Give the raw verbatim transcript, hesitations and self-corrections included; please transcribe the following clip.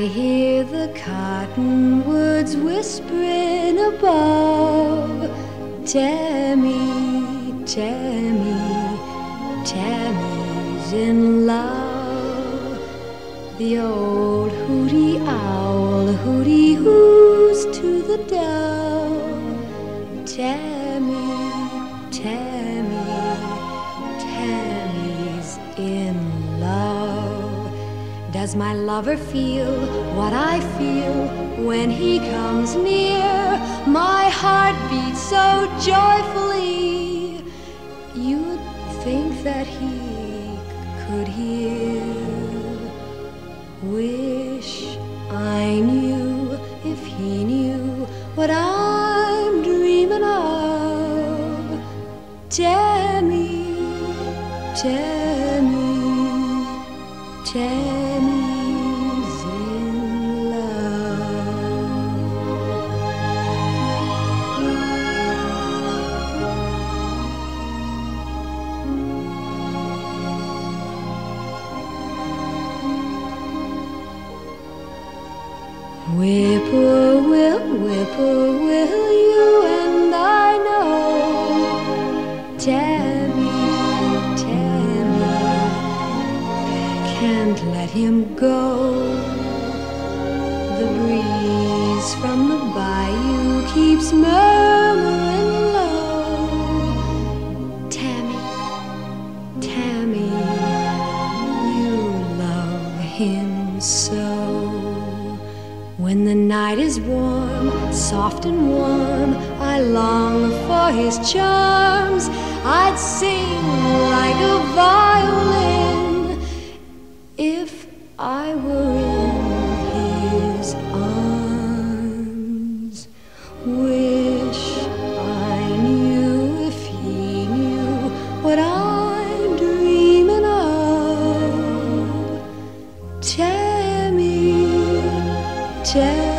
hear the cottonwoods whispering above. Tammy, Tammy, Tammy's in love. The old hooty owl hooty hoos to the dove. Tammy, Tammy, Tammy's in love. Does my lover feel what I feel when he comes near? My heart beats so joyfully, you'd think that he could hear. Wish I knew if he knew what I'm dreaming of. Tammy, Tammy, Tammy's in love. Whippoorwill, whippoorwill, you and I know. Tammy, Tammy, can't let him go. The breeze from the bayou keeps murmuring low. Tammy, Tammy, you love him so. When the night is warm, soft and warm, I long for his charms. I'd sing like a violin if I were in his arms. Wish I knew if he knew what I'm dreaming of. Tammy, Tammy.